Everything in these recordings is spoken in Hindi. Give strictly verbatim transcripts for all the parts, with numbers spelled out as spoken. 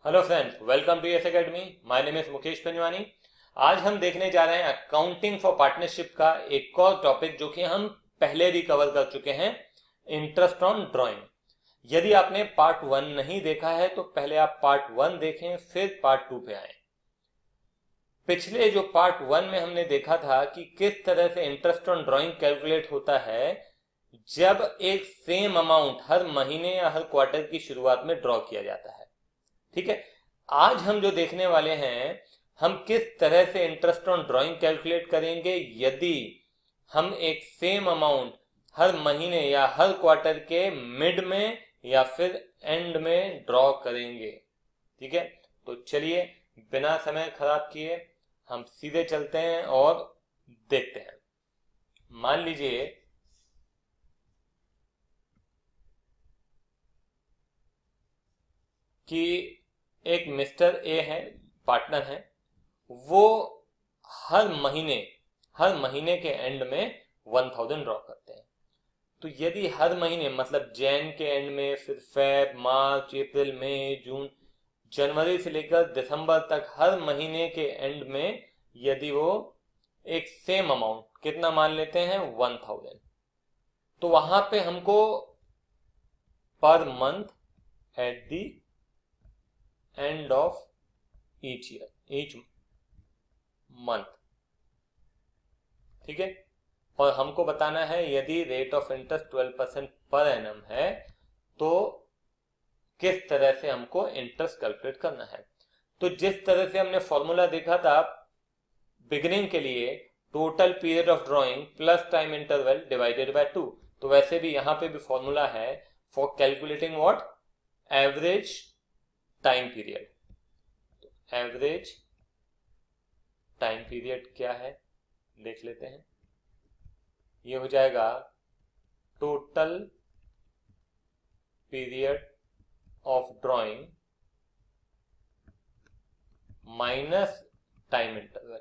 Hello friends, welcome to S academy. My name is Mukesh Panjwani. आज हम देखने जा रहे हैं अकाउंटिंग फॉर पार्टनरशिप का एक और टॉपिक जो कि हम पहले भी कवर कर चुके हैं, इंटरेस्ट ऑन ड्राइंग। यदि आपने पार्ट वन नहीं देखा है तो पहले आप पार्ट वन देखें, फिर पार्ट टू पे आए। पिछले जो पार्ट वन में हमने देखा था कि किस तरह से इंटरेस्ट ऑन ड्राइंग कैलकुलेट होता है जब एक सेम अमाउंट हर महीने या हर क्वार्टर की शुरुआत में ड्रॉ किया जाता है। ठीक है, आज हम जो देखने वाले हैं, हम किस तरह से इंटरेस्ट ऑन ड्राइंग कैलकुलेट करेंगे यदि हम एक सेम अमाउंट हर महीने या हर क्वार्टर के मिड में या फिर एंड में ड्रॉ करेंगे। ठीक है, तो चलिए बिना समय खराब किए हम सीधे चलते हैं और देखते हैं। मान लीजिए कि एक मिस्टर ए है, पार्टनर है, वो हर महीने हर महीने के एंड में वन थाउजेंड ड्रॉ करते हैं। तो यदि हर महीने मतलब जैन के एंड में, फिर फेब, मार्च, अप्रैल, मई, जून, जनवरी से लेकर दिसंबर तक हर महीने के एंड में यदि वो एक सेम अमाउंट कितना मान लेते हैं, वन थाउजेंड, तो वहां पे हमको per month at the end of each year, each month, ठीक है, और हमको बताना है यदि rate of interest twelve percent per annum है तो किस तरह से हमको इंटरेस्ट कैलकुलेट करना है। तो जिस तरह से हमने फॉर्मूला देखा था बिगिनिंग के लिए, total period of drawing plus time interval divided by two, तो वैसे भी यहां पे भी फॉर्मूला है for calculating what, average time period. तो एवरेज टाइम पीरियड क्या है देख लेते हैं। ये हो जाएगा total period of drawing minus time interval,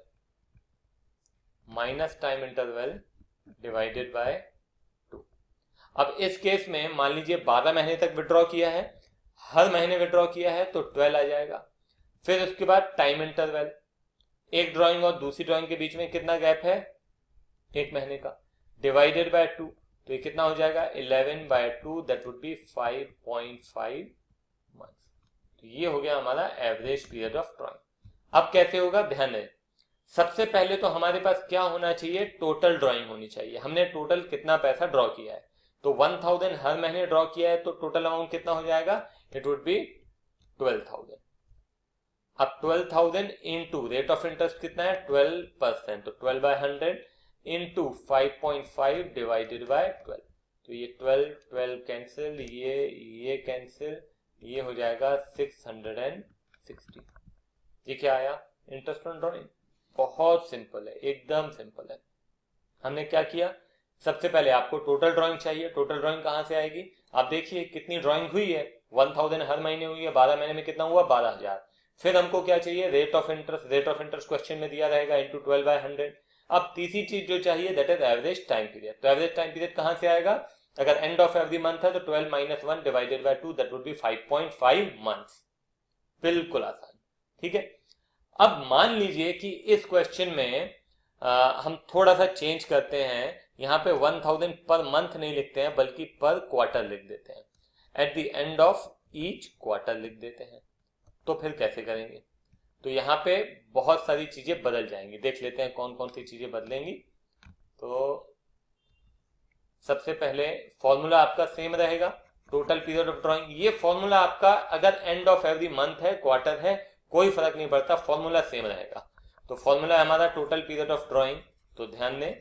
minus time interval divided by two. अब इस केस में मान लीजिए बारह महीने तक विड्रॉ किया है, हर महीने विड्रॉ किया है तो ट्वेल्व आ जाएगा। फिर उसके बाद टाइम इंटरवल, एक ड्राइंग और दूसरी ड्राइंग के बीच में कितना गैप है, एक महीने का, डिवाइडेड बाय टू, तो ये कितना हो जाएगा, eleven by two, that would be five point five month. तो ये हो गया हमारा एवरेज पीरियड ऑफ ड्राइंग। अब कैसे होगा, ध्यान दें। सबसे पहले तो हमारे पास क्या होना चाहिए, टोटल ड्राइंग होनी चाहिए। हमने टोटल कितना पैसा ड्रॉ किया है, तो वन थाउजेंड हर महीने ड्रॉ किया है तो टोटल अमाउंट कितना हो जाएगा, it would be twelve thousand. अब twelve thousand into rate of interest कितना है, ट्वेल्व परसेंट, तो twelve by hundred into five point five divided by twelve, तो ये ट्वेल्व ट्वेल्व कैंसिल, ये ये कैंसिल, ये हो जाएगा सिक्स हंड्रेड एंड सिक्सटी। ये क्या आया, इंटरेस्ट ऑन ड्राइंग। बहुत सिंपल है, एकदम सिंपल है। हमने क्या किया, सबसे पहले आपको टोटल ड्राइंग चाहिए। टोटल ड्राइंग कहां से आएगी, आप देखिए कितनी ड्राइंग हुई है, वन थाउजेंड हर महीने हुई है, बारह महीने में कितना हुआ, बारह हजार। फिर हमको क्या चाहिए, rate of interest, rate of interest question में दिया रहेगा इंटू ट्वेल्व बाय हंड्रेड। अब तीसरी चीज जो चाहिए that is average time period. तो एवरेज टाइम पीरियड कहां से आएगा, अगर एंड ऑफ एवरी मंथ है तो twelve minus one divided by two, that would be five point five months. बिल्कुल आसान, ठीक है। अब मान लीजिए कि इस क्वेश्चन में आ, हम थोड़ा सा चेंज करते हैं, यहां पे वन थाउजेंड पर मंथ नहीं लिखते हैं बल्कि पर क्वार्टर लिख देते हैं, at the end of each quarter लिख देते हैं। तो फिर कैसे करेंगे, तो यहाँ पे बहुत सारी चीजें बदल जाएंगी, देख लेते हैं कौन कौन सी चीजें बदलेंगी। तो सबसे पहले फॉर्मूला आपका सेम रहेगा, टोटल पीरियड ऑफ ड्राइंग। ये फॉर्मूला आपका अगर एंड ऑफ एवरी मंथ है, क्वार्टर है, कोई फर्क नहीं पड़ता, फॉर्मूला सेम रहेगा। तो फॉर्मूला हमारा टोटल पीरियड ऑफ ड्राइंग, तो ध्यान दें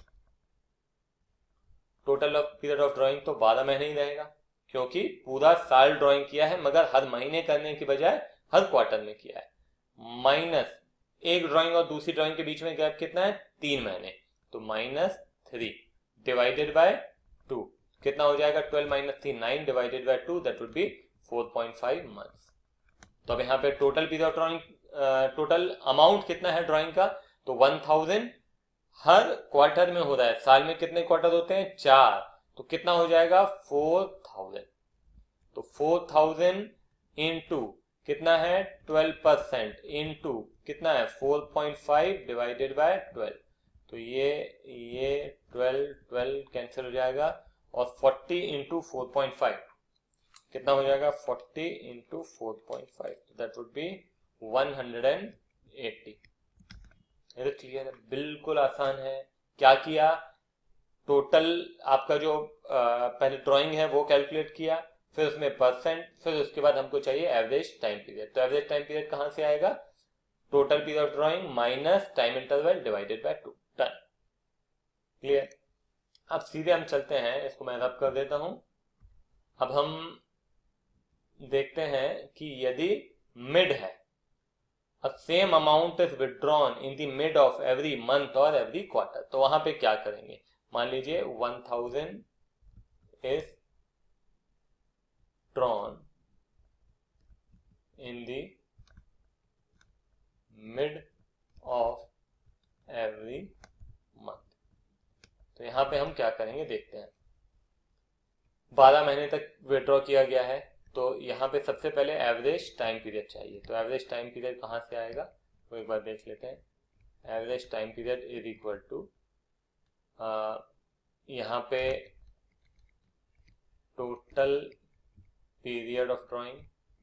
total of period of drawing तो बारह महीने ही रहेगा, क्योंकि पूरा साल ड्राइंग किया है मगर हर महीने करने की बजाय हर क्वार्टर में किया है। माइनस एक ड्राइंग और दूसरी ड्राइंग के बीच में गैप कितना है, तीन महीने, तो minus three divided by two, कितना हो जाएगा, twelve minus three, nine divided by two, that would be four point five months. तो अब यहाँ पे total period of drawing, total amount कितना है ड्राइंग का, तो वन थाउजेंड हर क्वार्टर में हो रहा है, साल में कितने क्वार्टर होते हैं, चार, तो कितना हो जाएगा, फोर थाउजेंड। तो फोर थाउजेंड इंटू कितना है ट्वेल्व परसेंट इंटू कितना है four point five divided by twelve, तो ये ये ट्वेल्व ट्वेल्व कैंसिल हो जाएगा और forty into four point five कितना हो जाएगा forty into four point five, that would be one hundred eighty. ये तो क्लियर है, बिल्कुल आसान है। क्या किया, टोटल आपका जो आ, पहले ड्राइंग है वो कैलकुलेट किया, फिर उसमें परसेंट, फिर उसके बाद हमको चाहिए एवरेज टाइम पीरियड। तो एवरेज टाइम पीरियड कहां से आएगा, total period of drawing minus time interval divided by two. Done, clear. अब सीधे हम चलते हैं, इसको मैं रब कर देता हूं। अब हम देखते हैं कि यदि मिड है, a same amount is withdrawn in the mid of every month or every quarter, तो वहां पे क्या करेंगे। मान लीजिए one thousand is drawn in the mid of every month, तो यहां पे हम क्या करेंगे देखते हैं। बारह महीने तक विड्रॉ किया गया है, तो यहाँ पे सबसे पहले एवरेज टाइम पीरियड चाहिए। तो एवरेज टाइम पीरियड कहाँ से आएगा, तो एक बार देख लेते हैं। Average time period is equal to यहाँ पे टोटल पीरियड ऑफ ड्राइंग।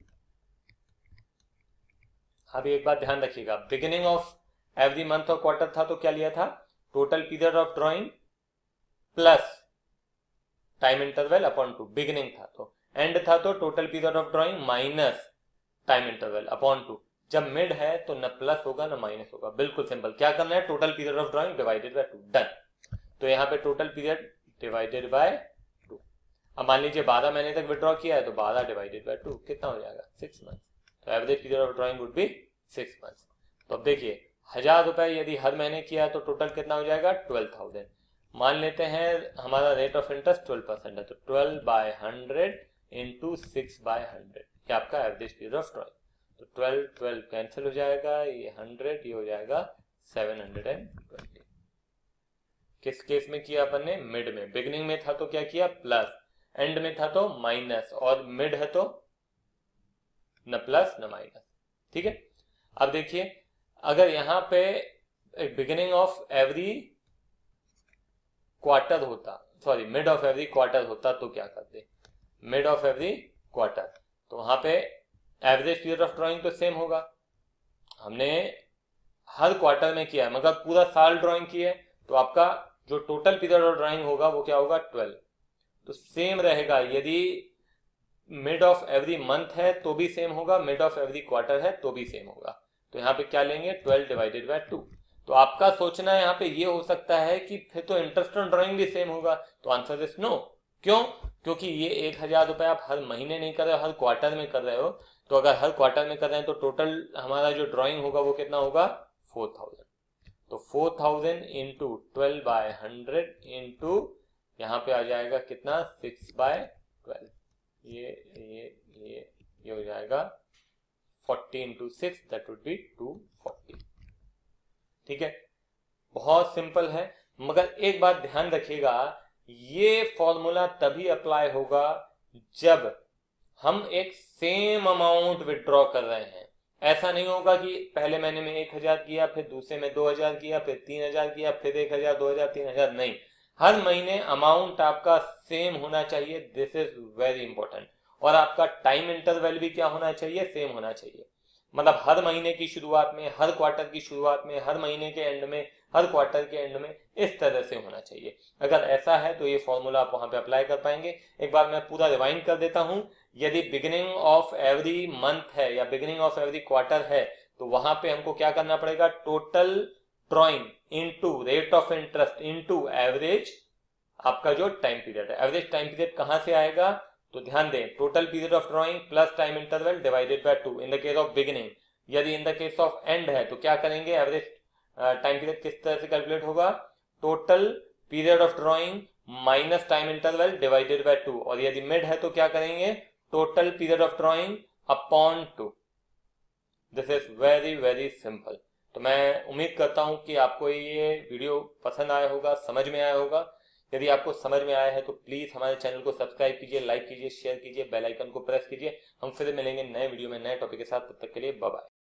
अभी एक बात ध्यान रखिएगा, बिगिनिंग ऑफ एवरी मंथ और क्वार्टर था तो क्या लिया था, total period of drawing plus time interval upon two. Beginning था तो, एंड था तो total period of drawing minus time interval upon two. जब मिड है तो न प्लस होगा न माइनस होगा, बिल्कुल सिंपल। क्या करना है, total period of drawing divided by two. Done, तो यहाँ पे total period divided by two. अब मान लीजिए बारह महीने तक विड्रॉ किया है, तो बारह डिवाइडेड बाय टू कितना हो जाएगा, सिक्स मंथ। तो average period of drawing would be six month. तो अब देखिए हजार रुपए यदि हर महीने किया है तो टोटल कितना हो जाएगा, ट्वेल्व थाउजेंड। मान लेते हैं हमारा rate of interest twelve percent है, तो twelve by hundred into six by hundred, ये आपका एवरेज पीरियड ऑफ ड्राइंग। तो ट्वेल्व ट्वेल्व कैंसिल हो जाएगा, ये हंड्रेड, ये हो जाएगा सेवन हंड्रेड एंड ट्वेंटी। किस केस में किया अपन ने, मिड में। बिगिनिंग में था तो क्या किया प्लस, एंड में था तो माइनस, और मिड है तो न प्लस न माइनस। ठीक है, अब देखिए अगर यहां पे बिगिनिंग ऑफ एवरी क्वार्टर होता, sorry mid of every quarter होता तो क्या करते, मिड ऑफ एवरी क्वार्टर, तो वहां पे एवरेज पीरियड ऑफ ड्राइंग तो सेम होगा। हमने हर क्वार्टर में किया है मगर पूरा साल ड्राइंग की है, तो आपका जो टोटल पीरियड ऑफ ड्राइंग होगा वो क्या होगा, ट्वेल्व। तो सेम रहेगा, यदि मिड ऑफ एवरी मंथ है तो भी सेम होगा, मिड ऑफ एवरी क्वार्टर है तो भी सेम होगा। तो यहाँ पे क्या लेंगे, ट्वेल्व डिवाइडेड बाय टू। तो आपका सोचना यहाँ पे ये हो सकता है कि फिर तो इंटरेस्ट ऑन ड्राइंग भी सेम होगा, तो आंसर इज नो। क्यों, क्योंकि ये एक हजार रुपए आप हर महीने नहीं कर रहे हो, हर क्वार्टर में कर रहे हो। तो अगर हर क्वार्टर में कर रहे हैं तो टोटल हमारा जो ड्राइंग होगा वो कितना होगा, फोर थाउजेंड। तो four thousand into twelve by hundred into यहाँ पे आ जाएगा कितना, सिक्स बाय ट्वेल्व, ये ये ये ये हो जाएगा forty into six, that would be two forty. ठीक है, बहुत सिंपल है। मगर एक बात ध्यान रखिएगा, ये फॉर्मूला तभी अप्लाई होगा जब हम एक सेम अमाउंट विड्रॉ कर रहे हैं। ऐसा नहीं होगा कि पहले महीने में एक हजार किया, फिर दूसरे में दो हजार किया, फिर तीन हजार किया, फिर एक हजार, दो हजार, तीन हजार, नहीं। हर महीने अमाउंट आपका सेम होना चाहिए, दिस इज वेरी इंपॉर्टेंट। और आपका टाइम इंटरवल भी क्या होना चाहिए, सेम होना चाहिए। मतलब हर महीने की शुरुआत में, हर क्वार्टर की शुरुआत में, हर महीने के एंड में, हर क्वार्टर के एंड में, इस तरह से होना चाहिए। अगर ऐसा है तो ये फॉर्मूला आप वहां पे अप्लाई कर पाएंगे। एक बार मैं पूरा रिवाइंड कर देता हूं। यदि बिगिनिंग ऑफ एवरी मंथ है या बिगिनिंग ऑफ एवरी क्वार्टर है, तो वहां पे हमको क्या करना पड़ेगा, total drawing into rate of interest into average आपका जो टाइम पीरियड है। एवरेज टाइम पीरियड कहां से आएगा, तो ध्यान दें, total period of drawing plus time interval divided by two in the case of beginning. यदि in the case of end है तो क्या करेंगे, एवरेज टाइम पीरियड किस तरह से कैलकुलेट होगा, total period of drawing minus time interval divided by two. और यदि मिड है तो क्या करेंगे, total period of drawing upon two. This is very very simple. तो मैं उम्मीद करता हूं कि आपको ये वीडियो पसंद आया होगा, समझ में आया होगा। यदि आपको समझ में आया है तो प्लीज हमारे चैनल को सब्सक्राइब कीजिए, लाइक कीजिए, शेयर कीजिए, बेल आइकन को प्रेस कीजिए। हम फिर मिलेंगे नए वीडियो में नए टॉपिक के साथ, तब तक के लिए बाय बाय।